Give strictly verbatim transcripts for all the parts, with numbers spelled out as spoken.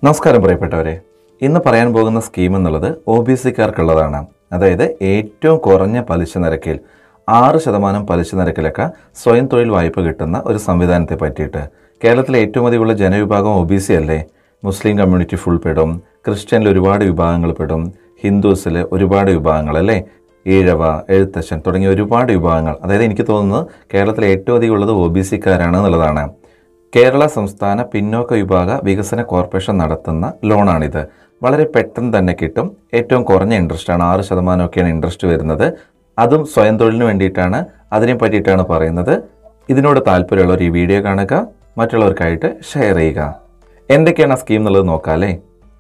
നമസ്കാരം പ്രിയപ്പെട്ടവരെ, ഇന്ന് പറയാൻ പോകുന്ന സ്കീം എന്നുള്ളത് ഒ ബി സിക്കാർക്കുള്ളതാണ്. അതായത് ഏറ്റവും കുറഞ്ഞ പലിശ നിരക്കിൽ ആറ് ശതമാനം പലിശ നിരക്കിലൊക്കെ സ്വയം തൊഴിൽ വായ്പ കിട്ടുന്ന ഒരു സംവിധാനത്തെ പറ്റിയിട്ട്. കേരളത്തിലെ ഏറ്റവും അധികമുള്ള ജനവിഭാഗം ഒ ബി സി അല്ലേ? മുസ്ലിം കമ്മ്യൂണിറ്റി ഫുൾ പെടും, ക്രിസ്ത്യനിൽ ഒരുപാട് വിഭാഗങ്ങൾ പെടും, ഹിന്ദുസിൽ ഒരുപാട് വിഭാഗങ്ങൾ അല്ലേ, ഈഴവ, എഴുത്തച്ഛൻ തുടങ്ങിയ ഒരുപാട് വിഭാഗങ്ങൾ. അതായത് എനിക്ക് തോന്നുന്നത് കേരളത്തിലെ ഏറ്റവും അധികം ഉള്ളത് ഒ ബി സിക്കാരാണ് എന്നുള്ളതാണ്. കേരള സംസ്ഥാന പിന്നോക്ക വിഭാഗ വികസന കോർപ്പറേഷൻ നടത്തുന്ന ലോണാണിത്. വളരെ പെട്ടെന്ന് തന്നെ കിട്ടും. ഏറ്റവും കുറഞ്ഞ ഇൻട്രസ്റ്റാണ്, ആറ് ശതമാനമൊക്കെയാണ് ഇൻട്രസ്റ്റ് വരുന്നത്. അതും സ്വയം തൊഴിലിന് വേണ്ടിയിട്ടാണ്. അതിനെ പറ്റിയിട്ടാണ് പറയുന്നത്. ഇതിനോട് താല്പര്യമുള്ളവർ ഈ വീഡിയോ കാണുക, മറ്റുള്ളവർക്കായിട്ട് ഷെയർ ചെയ്യുക. എന്തൊക്കെയാണ് ആ സ്കീം എന്നുള്ളത് നോക്കാമല്ലേ?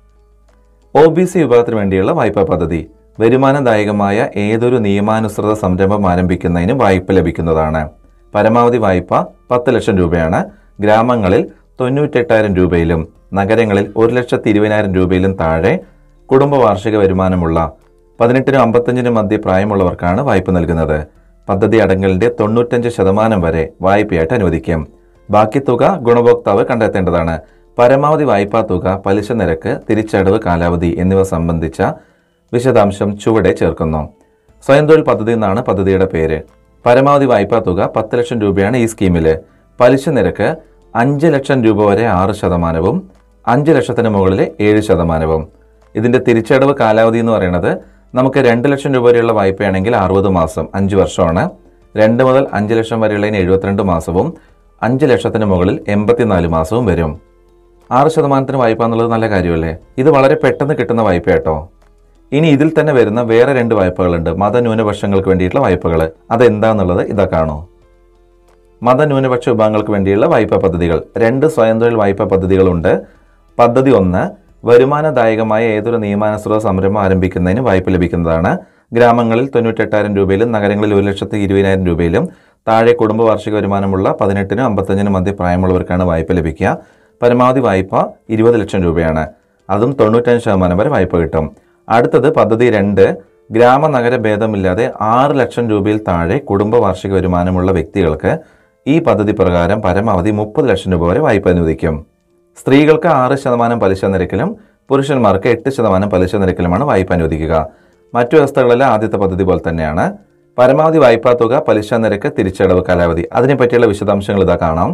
ഒ ബി സി വിഭാഗത്തിന് വേണ്ടിയുള്ള വായ്പാ പദ്ധതി. വരുമാനദായകമായ ഏതൊരു നിയമാനുസൃത സംരംഭം ആരംഭിക്കുന്നതിന് വായ്പ ലഭിക്കുന്നതാണ്. പരമാവധി വായ്പ പത്ത് ലക്ഷം രൂപയാണ്. ഗ്രാമങ്ങളിൽ തൊണ്ണൂറ്റെട്ടായിരം രൂപയിലും നഗരങ്ങളിൽ ഒരു ലക്ഷത്തി ഇരുപതിനായിരം രൂപയിലും താഴെ കുടുംബ വാർഷിക വരുമാനമുള്ള പതിനെട്ടിനും അമ്പത്തഞ്ചിനും മധ്യ പ്രായമുള്ളവർക്കാണ് വായ്പ നൽകുന്നത്. പദ്ധതി അടങ്കലിന്റെ തൊണ്ണൂറ്റഞ്ച് ശതമാനം വരെ വായ്പയായിട്ട് അനുവദിക്കും. ബാക്കി തുക ഗുണഭോക്താവ് കണ്ടെത്തേണ്ടതാണ്. പരമാവധി വായ്പാ തുക, പലിശ നിരക്ക്, തിരിച്ചടവ് കാലാവധി എന്നിവ സംബന്ധിച്ച വിശദാംശം ചുവടെ ചേർക്കുന്നു. സ്വയം തൊഴിൽ പദ്ധതി എന്നാണ് പദ്ധതിയുടെ പേര്. പരമാവധി വായ്പാ തുക പത്ത് ലക്ഷം രൂപയാണ് ഈ സ്കീമില്. പലിശ നിരക്ക് അഞ്ച് ലക്ഷം രൂപ വരെ ആറ് ശതമാനവും അഞ്ച് ലക്ഷത്തിന് മുകളിൽ ഏഴ് ശതമാനവും. ഇതിന്റെ തിരിച്ചടവ് കാലാവധി എന്ന് പറയുന്നത് നമുക്ക് രണ്ട് ലക്ഷം രൂപ വരെയുള്ള വായ്പയാണെങ്കിൽ അറുപത് മാസം, അഞ്ച് വർഷമാണ്. രണ്ട് മുതൽ അഞ്ച് ലക്ഷം വരെയുള്ളതിന് എഴുപത്തിരണ്ട് മാസവും അഞ്ച് ലക്ഷത്തിന് മുകളിൽ എൺപത്തിനാല് മാസവും വരും. ആറ് ശതമാനത്തിന് വായ്പ എന്നുള്ളത് നല്ല കാര്യമല്ലേ? ഇത് വളരെ പെട്ടെന്ന് കിട്ടുന്ന വായ്പ കേട്ടോ. ഇനി ഇതിൽ തന്നെ വരുന്ന വേറെ രണ്ട് വായ്പകളുണ്ട്, മതന്യൂനപക്ഷങ്ങൾക്ക് വേണ്ടിയിട്ടുള്ള വായ്പകൾ. അതെന്താന്നുള്ളത് ഇതാ കാണൂ. മതന്യൂനപക്ഷ വിഭാഗങ്ങൾക്ക് വേണ്ടിയുള്ള വായ്പാ പദ്ധതികൾ. രണ്ട് സ്വയം തൊഴിൽ വായ്പാ പദ്ധതികളുണ്ട്. പദ്ധതി ഒന്ന്, വരുമാനദായകമായ ഏതൊരു നിയമാനുസൃത സംരംഭം ആരംഭിക്കുന്നതിന് വായ്പ ലഭിക്കുന്നതാണ്. ഗ്രാമങ്ങളിൽ തൊണ്ണൂറ്റെട്ടായിരം രൂപയിലും നഗരങ്ങളിൽ ഒരു ലക്ഷത്തി ഇരുപതിനായിരം രൂപയിലും താഴെ കുടുംബ വാർഷിക വരുമാനമുള്ള പതിനെട്ടിനും അമ്പത്തഞ്ചിനും മധ്യ പ്രായമുള്ളവർക്കാണ് വായ്പ ലഭിക്കുക. പരമാവധി വായ്പ ഇരുപത് ലക്ഷം രൂപയാണ്. അതും തൊണ്ണൂറ്റഞ്ച് ശതമാനം വരെ വായ്പ കിട്ടും. അടുത്തത് പദ്ധതി രണ്ട്, ഗ്രാമ നഗര ഭേദമില്ലാതെ ആറ് ലക്ഷം രൂപയിൽ താഴെ കുടുംബ വാർഷിക വരുമാനമുള്ള വ്യക്തികൾക്ക് ഈ പദ്ധതി പ്രകാരം പരമാവധി മുപ്പത് ലക്ഷം രൂപ വരെ വായ്പ അനുവദിക്കും. സ്ത്രീകൾക്ക് ആറ് ശതമാനം പലിശ നിരക്കിലും പുരുഷന്മാർക്ക് എട്ട് ശതമാനം പലിശ നിരക്കിലുമാണ് വായ്പ അനുവദിക്കുക. മറ്റു വ്യവസ്ഥകളിലെ ആദ്യത്തെ പദ്ധതി പോലെ തന്നെയാണ്. പരമാവധി വായ്പാ തുക, പലിശ നിരക്ക്, തിരിച്ചടവ് കാലാവധി, അതിനെപ്പറ്റിയുള്ള വിശദാംശങ്ങൾ ഇതാ കാണാം.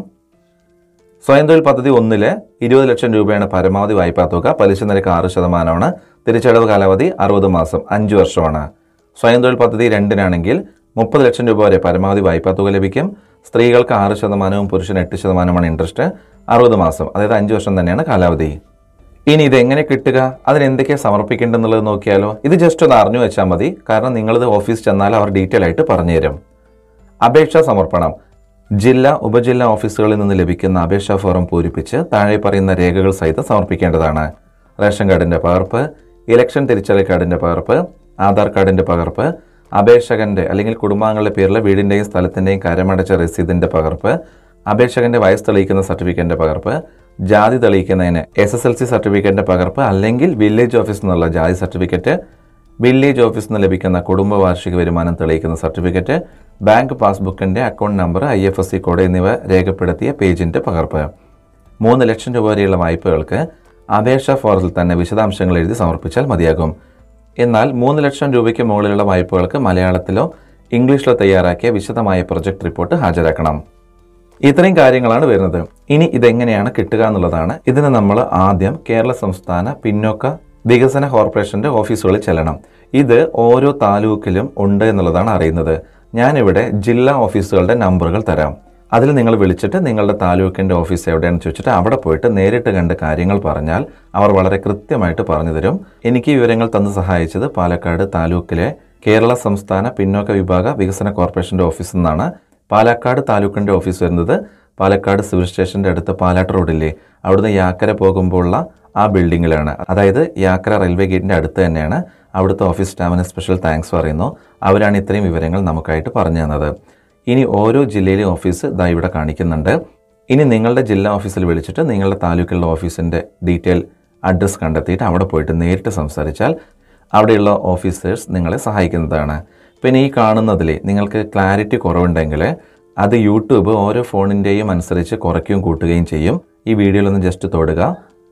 സ്വയം തൊഴിൽ പദ്ധതി ഒന്നില് ഇരുപത് ലക്ഷം രൂപയാണ് പരമാവധി വായ്പാ തുക. പലിശ നിരക്ക് ആറ് ശതമാനമാണ്. തിരിച്ചടവ് കാലാവധി അറുപത് മാസം, അഞ്ച് വർഷമാണ്. സ്വയം തൊഴിൽ പദ്ധതി രണ്ടിനാണെങ്കിൽ മുപ്പത് ലക്ഷം രൂപ വരെ പരമാവധി വായ്പാ തുക ലഭിക്കും. സ്ത്രീകൾക്ക് ആറ് ശതമാനവും പുരുഷന് എട്ട് ശതമാനമാണ് ഇൻട്രസ്റ്റ്. അറുപത് മാസം, അതായത് അഞ്ച് വർഷം തന്നെയാണ് കാലാവധി. ഇനി ഇതെങ്ങനെ കിട്ടുക, അതിനെന്തൊക്കെയാണ് സമർപ്പിക്കേണ്ടതെന്നുള്ളത് നോക്കിയാലോ? ഇത് ജസ്റ്റ് ഒന്ന് അറിഞ്ഞു വെച്ചാൽ മതി, കാരണം നിങ്ങളിത് ഓഫീസ് ചെന്നാൽ അവർ ഡീറ്റെയിൽ ആയിട്ട് പറഞ്ഞുതരും. അപേക്ഷാ സമർപ്പണം. ജില്ലാ ഉപജില്ലാ ഓഫീസുകളിൽ നിന്ന് ലഭിക്കുന്ന അപേക്ഷാ ഫോറം പൂരിപ്പിച്ച് താഴെ പറയുന്ന രേഖകൾ സഹിതം സമർപ്പിക്കേണ്ടതാണ്. റേഷൻ കാർഡിന്റെ പകർപ്പ്, ഇലക്ഷൻ തിരിച്ചറിയൽ കാർഡിന്റെ പകർപ്പ്, ആധാർ കാർഡിന്റെ പകർപ്പ്, അപേക്ഷകന്റെ അല്ലെങ്കിൽ കുടുംബാംഗങ്ങളുടെ പേരിലെ വീടിന്റെയും സ്ഥലത്തിന്റെയും കരമടച്ച രസീതിന്റെ പകർപ്പ്, അപേക്ഷകന്റെ വയസ്സ് തെളിയിക്കുന്ന സർട്ടിഫിക്കറ്റിന്റെ പകർപ്പ്, ജാതി തെളിയിക്കുന്നതിന് എസ് എസ് എൽ സി സർട്ടിഫിക്കറ്റിന്റെ പകർപ്പ് അല്ലെങ്കിൽ വില്ലേജ് ഓഫീസിൽ നിന്നുള്ള ജാതി സർട്ടിഫിക്കറ്റ്, വില്ലേജ് ഓഫീസിൽ നിന്ന് ലഭിക്കുന്ന കുടുംബ വാർഷിക വരുമാനം തെളിയിക്കുന്ന സർട്ടിഫിക്കറ്റ്, ബാങ്ക് പാസ്ബുക്കിന്റെ account number, I F S C code എന്നിവ രേഖപ്പെടുത്തിയ പേജിന്റെ പകർപ്പ്. മൂന്ന് ലക്ഷം രൂപ വരെയുള്ള വായ്പകൾക്ക് അപേക്ഷാ ഫോറത്തിൽ തന്നെ വിശദാംശങ്ങൾ എഴുതി സമർപ്പിച്ചാൽ മതിയാകും. എന്നാൽ മൂന്ന് ലക്ഷം രൂപയ്ക്ക് മുകളിലുള്ള വായ്പകൾക്ക് മലയാളത്തിലോ ഇംഗ്ലീഷിലോ തയ്യാറാക്കിയ വിശദമായ പ്രൊജക്ട് റിപ്പോർട്ട് ഹാജരാക്കണം. ഇത്രയും കാര്യങ്ങളാണ് വരുന്നത്. ഇനി ഇതെങ്ങനെയാണ് കിട്ടുക എന്നുള്ളതാണ്. ഇതിന് നമ്മൾ ആദ്യം കേരള സംസ്ഥാന പിന്നോക്ക വികസന കോർപ്പറേഷന്റെ ഓഫീസുകളിൽ ചെല്ലണം. ഇത് ഓരോ താലൂക്കിലും ഉണ്ട് എന്നുള്ളതാണ് അറിയുന്നത്. ഞാനിവിടെ ജില്ലാ ഓഫീസുകളുടെ നമ്പറുകൾ തരാം. അതിൽ നിങ്ങൾ വിളിച്ചിട്ട് നിങ്ങളുടെ താലൂക്കിന്റെ ഓഫീസ് എവിടെയാണെന്ന് ചോദിച്ചിട്ട് അവിടെ പോയിട്ട് നേരിട്ട് കണ്ട് കാര്യങ്ങൾ പറഞ്ഞാൽ അവർ വളരെ കൃത്യമായിട്ട് പറഞ്ഞു തരും. എനിക്ക് വിവരങ്ങൾ തന്ന് സഹായിച്ചത് പാലക്കാട് താലൂക്കിലെ കേരള സംസ്ഥാന പിന്നോക്ക വിഭാഗ വികസന കോർപ്പറേഷന്റെ ഓഫീസിൽ നിന്നാണ്. പാലക്കാട് താലൂക്കിന്റെ ഓഫീസ് വരുന്നത് പാലക്കാട് സിവിൽ സ്റ്റേഷന്റെ അടുത്ത് പാലാട്ട് റോഡില്ലേ, അവിടുന്ന് യാക്കര പോകുമ്പോഴുള്ള ആ ബിൽഡിങ്ങിലാണ്. അതായത് യാക്കര റെയിൽവേ ഗേറ്റിന്റെ അടുത്ത് തന്നെയാണ്. അവിടുത്തെ ഓഫീസ് സ്റ്റാഫിന് സ്പെഷ്യൽ താങ്ക്സ് പറയുന്നു. അവരാണ് ഇത്രയും വിവരങ്ങൾ നമുക്കായിട്ട് പറഞ്ഞു തന്നത്. ഇനി ഓരോ ജില്ലയിലെ ഓഫീസ് ദാ ഇവിടെ കാണിക്കുന്നുണ്ട്. ഇനി നിങ്ങളുടെ ജില്ലാ ഓഫീസിൽ വിളിച്ചിട്ട് നിങ്ങളുടെ താലൂക്കിലുള്ള ഓഫീസിൻ്റെ ഡീറ്റെയിൽ അഡ്രസ്സ് കണ്ടെത്തിയിട്ട് അവിടെ പോയിട്ട് നേരിട്ട് സംസാരിച്ചാൽ അവിടെയുള്ള ഓഫീസേഴ്സ് നിങ്ങളെ സഹായിക്കുന്നതാണ്. പിന്നെ ഈ കാണുന്നതിൽ നിങ്ങൾക്ക് ക്ലാരിറ്റി കുറവുണ്ടെങ്കിൽ അത് യൂട്യൂബ് ഓരോ ഫോണിൻ്റെയും അനുസരിച്ച് കുറയ്ക്കുകയും കൂട്ടുകയും ചെയ്യും. ഈ വീഡിയോയിലൊന്ന് ജസ്റ്റ് തൊടുക.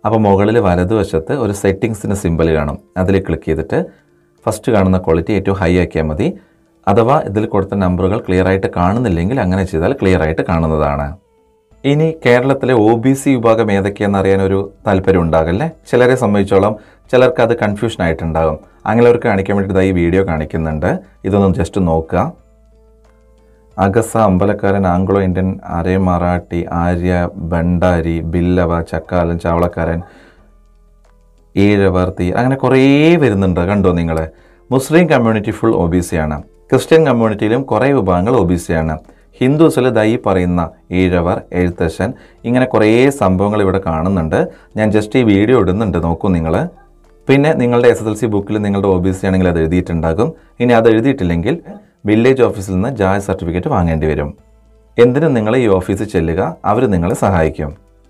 അപ്പോൾ മുകളിൽ വലതുവശത്ത് ഒരു സെറ്റിങ്സിന് സിമ്പൽ കാണും. അതിൽ ക്ലിക്ക് ചെയ്തിട്ട് ഫസ്റ്റ് കാണുന്ന ക്വാളിറ്റി ഏറ്റവും ഹൈ ആക്കിയാൽ മതി. അഥവാ ഇതിൽ കൊടുത്ത നമ്പറുകൾ ക്ലിയർ ആയിട്ട് കാണുന്നില്ലെങ്കിൽ അങ്ങനെ ചെയ്താൽ ക്ലിയർ ആയിട്ട് കാണുന്നതാണ്. ഇനി കേരളത്തിലെ ഒ ബി സി വിഭാഗം ഏതൊക്കെയാണെന്ന് അറിയാൻ ഒരു താല്പര്യം ഉണ്ടാകല്ലേ? ചിലരെ സംബന്ധിച്ചോളം ചിലർക്ക് അത് കൺഫ്യൂഷൻ ആയിട്ടുണ്ടാകും. അങ്ങനെയുള്ളവർക്ക് കാണിക്കാൻ വേണ്ടിയിട്ട് ഈ വീഡിയോ കാണിക്കുന്നുണ്ട്. ഇതൊന്നും ജസ്റ്റ് നോക്കുക. അഗസ, അമ്പലക്കാരൻ, ആംഗ്ലോ ഇന്ത്യൻ, അരേ മറാഠി, ആര്യ, ഭണ്ഡാരി, ബില്ലവ, ചക്കാലൻ, ചാവളക്കാരൻ, ഈഴവർ, തീ, അങ്ങനെ കുറേ വരുന്നുണ്ട്. കണ്ടോ നിങ്ങൾ? Muslim community full O B C ആണ്. ക്രിസ്ത്യൻ കമ്മ്യൂണിറ്റിയിലും കുറേ വിഭാഗങ്ങൾ ഒ ബി സി ആണ്. ഹിന്ദുസിൽ ദൈ പറയുന്ന ഈഴവർ, എഴുത്തച്ഛൻ, ഇങ്ങനെ കുറേ സംഭവങ്ങൾ ഇവിടെ കാണുന്നുണ്ട്. ഞാൻ ജസ്റ്റ് ഈ വീഡിയോ ഇടുന്നുണ്ട്, നോക്കൂ നിങ്ങൾ. പിന്നെ നിങ്ങളുടെ എസ് എസ് എൽ സി ബുക്കിൽ നിങ്ങളുടെ ഒ ബി സി ആണെങ്കിൽ അത് എഴുതിയിട്ടുണ്ടാകും. ഇനി അത് എഴുതിയിട്ടില്ലെങ്കിൽ വില്ലേജ് ഓഫീസിൽ നിന്ന് ജാതി സർട്ടിഫിക്കറ്റ് വാങ്ങേണ്ടി വരും. എന്തിനും നിങ്ങൾ ഈ ഓഫീസിൽ ചെല്ലുക, അവർ നിങ്ങളെ സഹായിക്കും.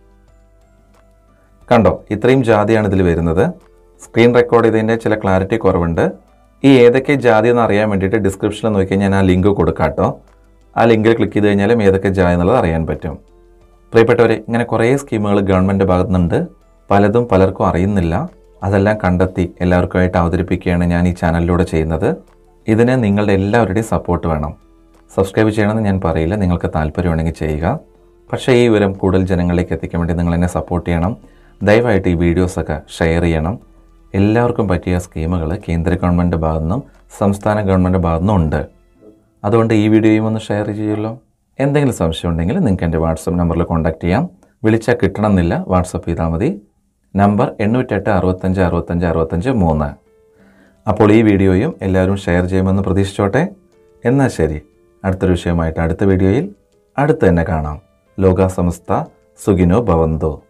കണ്ടോ, ഇത്രയും ജാതിയാണ് ഇതിൽ വരുന്നത്. സ്ക്രീൻ റെക്കോർഡ് ചെയ്തതിൻ്റെ ചില ക്ലാരിറ്റി കുറവുണ്ട്. ഈ ഏതൊക്കെ ജാതി എന്ന് അറിയാൻ വേണ്ടിയിട്ട് ഡിസ്ക്രിപ്ഷനിൽ നോക്കിയാൽ ഞാൻ ആ ലിങ്ക് കൊടുക്കാം കേട്ടോ. ആ ലിങ്കിൽ ക്ലിക്ക് ചെയ്ത് കഴിഞ്ഞാലും ഏതൊക്കെ ജാതി എന്നുള്ളത് അറിയാൻ പറ്റും. പ്രിയപ്പെട്ടവരെ, ഇങ്ങനെ കുറേ സ്കീമുകൾ ഗവൺമെൻറ് ഭാഗത്തു നിന്നുണ്ട്. പലതും പലർക്കും അറിയുന്നില്ല. അതെല്ലാം കണ്ടെത്തി എല്ലാവർക്കുമായിട്ട് അവതരിപ്പിക്കുകയാണ് ഞാൻ ഈ ചാനലിലൂടെ ചെയ്യുന്നത്. ഇതിന് നിങ്ങളുടെ എല്ലാവരുടെയും സപ്പോർട്ട് വേണം. സബ്സ്ക്രൈബ് ചെയ്യണമെന്ന് ഞാൻ പറയില്ല, നിങ്ങൾക്ക് താല്പര്യമുണ്ടെങ്കിൽ ചെയ്യുക. പക്ഷേ ഈ വിവരം കൂടുതൽ ജനങ്ങളിലേക്ക് എത്തിക്കാൻ വേണ്ടി നിങ്ങൾ എന്നെ സപ്പോർട്ട് ചെയ്യണം. ദയവായിട്ട് ഈ വീഡിയോസൊക്കെ ഷെയർ ചെയ്യണം. എല്ലാവർക്കും പറ്റിയ സ്കീമുകൾ കേന്ദ്ര ഗവൺമെൻറ് ഭാഗത്തു നിന്നും സംസ്ഥാന ഗവൺമെൻറ് ഭാഗത്തു നിന്നും ഉണ്ട്. അതുകൊണ്ട് ഈ വീഡിയോയും ഒന്ന് ഷെയർ ചെയ്യുമല്ലോ. എന്തെങ്കിലും സംശയം ഉണ്ടെങ്കിൽ നിങ്ങൾക്ക് എൻ്റെ വാട്സപ്പ് നമ്പറിൽ കോൺടാക്ട് ചെയ്യാം. വിളിച്ചാൽ കിട്ടണമെന്നില്ല, വാട്സപ്പ് ചെയ്താൽ മതി. നമ്പർ എണ്ണൂറ്റെട്ട് അറുപത്തഞ്ച് അറുപത്തഞ്ച് അറുപത്തഞ്ച് മൂന്ന്. അപ്പോൾ ഈ വീഡിയോയും എല്ലാവരും ഷെയർ ചെയ്യുമെന്ന് പ്രതീക്ഷിച്ചോട്ടെ. എന്നാൽ ശരി, അടുത്തൊരു വിഷയമായിട്ട് അടുത്ത വീഡിയോയിൽ അടുത്ത് തന്നെ കാണാം. ലോകാ സമസ്ത സുഖിനോ ഭവന്തോ.